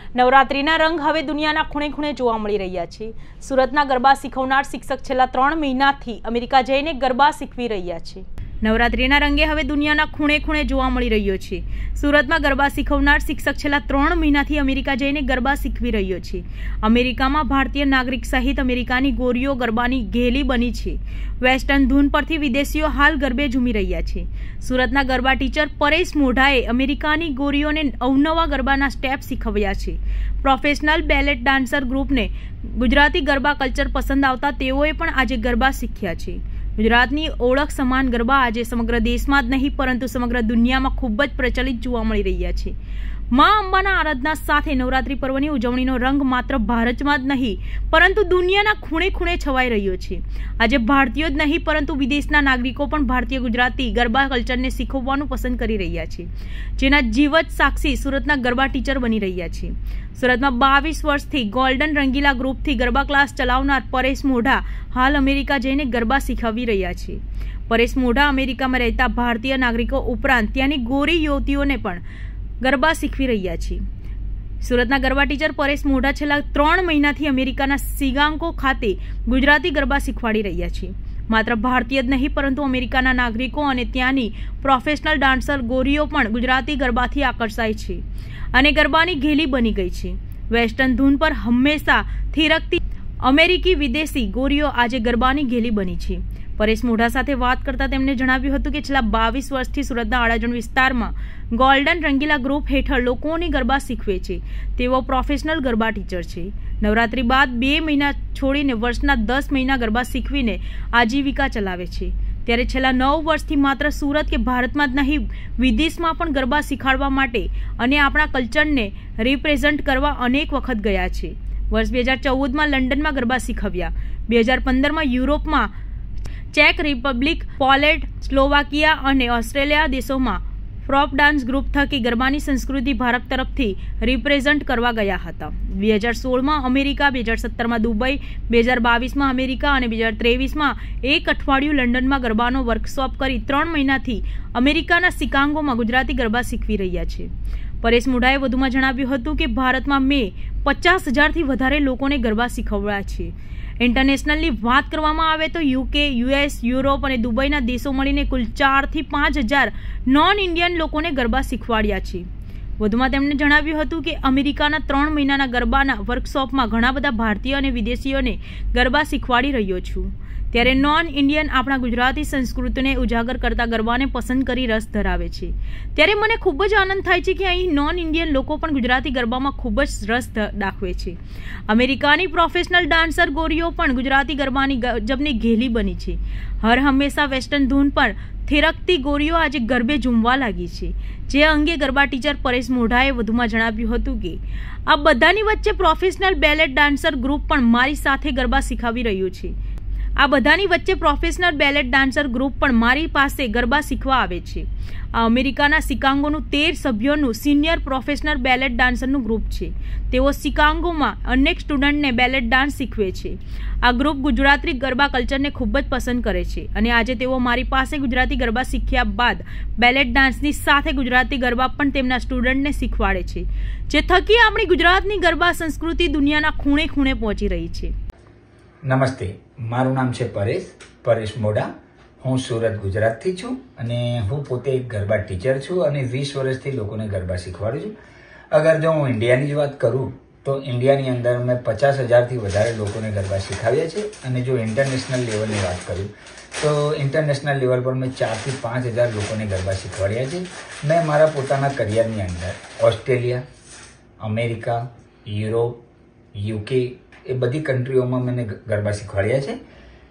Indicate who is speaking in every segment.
Speaker 1: નવરાત્રીના રંગ હવે દુનિયાના ખૂણે ખૂણે જોવા મળી રહ્યા છે। સુરતના ગરબા શીખવનાર શિક્ષક છેલ્લા 3 મહિનાથી અમેરિકા જઈને ગરબા શીખવી રહ્યા છે। નવરાત્રીના રંગે હવે દુનિયાના ખૂણે ખૂણે જોવા મળી રહ્યો છે। સુરતમાં ગરબા શીખવનાર શિક્ષક છેલ્લા 3 મહિનાથી અમેરિકા જઈને ગરબા શીખવી રહ્યો છે। અમેરિકામાં ભારતીય નાગરિક સહિત અમેરિકાની ગોરીઓ ગરબાની ઘેલી બની છે। વેસ્ટર્ન ધૂન પરથી વિદેશીઓ હાલ ગરબે ઝૂમી રહ્યા છે। સુરતના ગરબા ટીચર પરેશ મોઢાએ અમેરિકાની ગોરીઓને અવનવા ગરબાના સ્ટેપ શીખવ્યા છે। પ્રોફેશનલ બેલેટ ડાન્સર ગ્રુપને ગુજરાતી ગરબા કલ્ચર પસંદ આવતા તેઓએ પણ આજે ગરબા શીખ્યા છે। ગુજરાતની ઓળખ સમાન ગરબા આજે સમગ્ર દેશમાં જ નહીં પરંતુ સમગ્ર દુનિયામાં ખૂબ જ પ્રચલિત જોવા મળી રહ્યા છે। માં અંબાના આરાધના સાથે નવરાત્રી પર્વની ઉજવણીનો રંગ માત્ર ભારતમાં જ નહીં પરંતુ દુનિયાના ખૂણે ખૂણે છવાઈ રહ્યો છે। આજે ભારતીયો જ નહીં પરંતુ વિદેશના નાગરિકો પણ ભારતીય ગુજરાતી ગરબા કલ્ચરને શીખવવાનું પસંદ કરી રહ્યા છે, જેના જીવત સાક્ષી સુરતના ગરબા ટીચર બની રહ્યા છે। સુરતમાં 22 વર્ષથી ગોલ્ડન રંગીલા ગ્રુપથી ગરબા ક્લાસ ચલાવનાર પરેશ મોઢા હાલ અમેરિકા જઈને ગરબા શીખવી રહ્યા છે। પરેશ મોઢા અમેરિકામાં રહેતા ભારતીય નાગરિકો ઉપરાંત ત્યાંની ગોરી યુવતીઓને પણ ગરબા શીખવી રહ્યા છે। સુરતના ગરબા ટીચર પરેશ મોઢા છેલ્લા 3 મહિનાથી અમેરિકાના શિકાગો ખાતે ગુજરાતી ગરબા શીખવાડી રહ્યા છે। માત્ર ભારતીય જ નહીં પરંતુ અમેરિકાના નાગરિકો અને ત્યાંની પ્રોફેશનલ ડાન્સર ગોરીઓ પણ ગુજરાતી ગરબાથી આકર્ષાય છે અને ગરબાની ઘેલી બની ગઈ છે। વેસ્ટર્ન ધૂન પર હંમેશા થિરકતી અમેરિકી વિદેશી ગોરીઓ આજે ગરબાની ઘેલી બની છે। પરેશ મોઢા સાથે વાત કરતા તેમણે જણાવ્યું હતું કે છેલ્લા 22 વર્ષથી સુરતના અડાજણ વિસ્તારમાં ગોલ્ડન રંગીલા ગ્રુપ હેઠળ લોકોની ગરબા શીખવે છે। તેઓ પ્રોફેશનલ ગરબા ટીચર છે। નવરાત્રી બાદ 2 મહિના છોડીને વર્ષના 10 મહિના ગરબા શીખવીને આજીવિકા ચલાવે છે। ત્યારે છેલ્લા 9 વર્ષથી માત્ર સુરત કે ભારતમાં જ નહીં વિદેશમાં પણ ગરબા શીખવાડવા માટે અને આપણા કલ્ચરને રિપ્રેઝન્ટ કરવા અનેક વખત ગયા છે। વર્ષ 2014માં લંડનમાં ગરબા શીખવ્યા, 2015માં યુરોપમાં ચેક રિપબ્લિક, પોલેન્ડ, સ્લોવાકિયા અને ઓસ્ટ્રેલિયા દેશોમાં ફ્રોક ડાન્સ ગ્રુપ થકી ગરબાની સંસ્કૃતિ ભારત તરફથી રિપ્રેઝન્ટ કરવા ગયા હતા। 2016માં અમેરિકા, 2017માં દુબઈ, 2022માં અમેરિકા અને 2023માં એક અઠવાડિયું લંડનમાં ગરબાનો વર્કશોપ કરી 3 મહિનાથી અમેરિકાના શિકાગોમાં ગુજરાતી ગરબા શીખવી રહ્યા છે। પરેશ મોઢાએ વધુમાં જણાવ્યું હતું કે ભારતમાં મેં 50,000થી વધારે લોકોને ગરબા શીખવ્યા છે। ઇન્ટરનેશનલની વાત કરવામાં આવે તો યુકે, યુએસ, યુરોપ અને દુબઈના દેશો મળીને કુલ 4,000 થી 5,000 નોન ઇન્ડિયન લોકોને ગરબા શીખવાડ્યા છે। વધુમાં તેમણે જણાવ્યું હતું કે અમેરિકાના 3 મહિનાના ગરબાના વર્કશોપમાં ઘણા બધા ભારતીય અને વિદેશીઓને ગરબા શીખવાડી રહ્યો છું। ત્યારે નોન ઇન્ડિયન આપણા ગુજરાતી સંસ્કૃતિને ઉજાગર કરતા ગરબાને પસંદ કરી રસ ધરાવે છે। ત્યારે મને ખૂબ જ આનંદ થાય છે કે અહીં નોન ઇન્ડિયન લોકો પણ ગુજરાતી ગરબામાં ખૂબ જ રસ દાખવે છે। અમેરિકાની પ્રોફેશનલ ડાન્સર ગોરીઓ પણ ગુજરાતી ગરબાની ગજબની ઘેલી બની છે। હર હંમેશા વેસ્ટર્ન ધૂન પર થિરકતી ગોરીઓ આજે ગરબે ઝૂમવા લાગી છે। જે અંગે ગરબા ટીચર પરેશ મોઢાએ વધુમાં જણાવ્યું હતું કે આ બધાની વચ્ચે પ્રોફેશનલ બેલેટ ડાન્સર ગ્રુપ પણ મારી સાથે ગરબા શીખવી રહ્યું છે। આ બધાની વચ્ચે પ્રોફેશનલ બેલેટ ડાન્સર ગ્રુપ પણ મારી પાસે ગરબા શીખવા આવે છે। આ અમેરિકાના શિકાગોનું 13 સભ્યોનું સિનિયર પ્રોફેશનલ બેલેટ ડાન્સરનું ગ્રુપ છે। તેઓ શિકાગોમાં અનેક સ્ટુડન્ટને બેલેટ ડાન્સ શીખવે છે। આ ગ્રુપ ગુજરાતી ગરબા કલ્ચરને ખૂબ જ પસંદ કરે છે અને આજે તેઓ મારી પાસે ગુજરાતી ગરબા શીખ્યા બાદ બેલેટ ડાન્સની સાથે ગુજરાતી ગરબા પણ તેમના સ્ટુડન્ટને શીખવાડે છે, જે થકી આપણી ગુજરાતની ગરબા સંસ્કૃતિ દુનિયાના ખૂણે ખૂણે પહોંચી રહી છે।
Speaker 2: નમસ્તે, મારું નામ છે પરેશ મોઢા। હું સુરત ગુજરાતથી છું અને હું પોતે એક ગરબા ટીચર છું અને 20 વર્ષથી લોકોને ગરબા શીખવાડું છું। અગર જો હું ઇન્ડિયાની જ વાત કરું તો ઇન્ડિયાની અંદર મેં 50,000થી વધારે લોકોને ગરબા શીખવ્યા છે અને જો ઇન્ટરનેશનલ લેવલની વાત કરું તો ઇન્ટરનેશનલ લેવલ પર મેં 4,000 થી 5,000 લોકોને ગરબા શીખવાડ્યા છે। મેં મારા પોતાના કરિયરની અંદર ઓસ્ટ્રેલિયા, અમેરિકા, યુરોપ, યુકે એ બધી કન્ટ્રીઓમાં મને ગરબા શીખવાડ્યા છે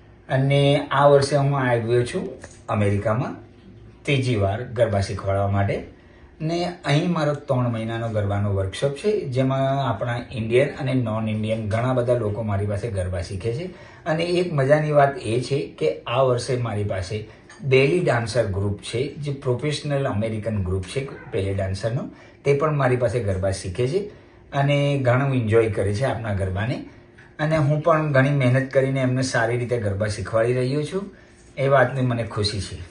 Speaker 2: અને આ વર્ષે હું આવ્યો છું અમેરિકામાં 3જી વાર ગરબા શીખવાડવા માટે ને અહીં મારો 3 મહિનાનો ગરબાનો વર્કશોપ છે, જેમાં આપણા ઇન્ડિયન અને નોન ઇન્ડિયન ઘણા બધા લોકો મારી પાસે ગરબા શીખે છે। અને એક મજાની વાત એ છે કે આ વર્ષે મારી પાસે બેલી ડાન્સર ગ્રુપ છે, જે પ્રોફેશનલ અમેરિકન ગ્રુપ છે બેલી ડાન્સરનો, તે પણ મારી પાસે ગરબા શીખે છે અને ઘણું એન્જોય કરે છે આપણા ગરબાને। અને હું પણ ઘણી મહેનત કરીને એમને સારી રીતે ગરબા શીખવાડી રહ્યો છું, એ વાતની મને ખુશી છે।